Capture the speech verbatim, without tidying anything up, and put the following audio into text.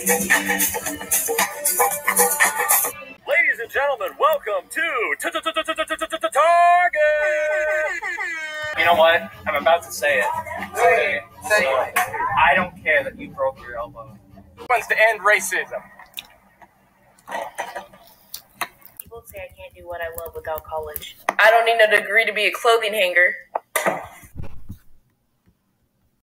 Ladies and gentlemen, welcome to Target! You know what? I'm about to say it. Say it. Say it. I don't care that you broke your elbow. Wants to end racism. People say I can't do what I love without college. I don't need a degree to be a clothing hanger.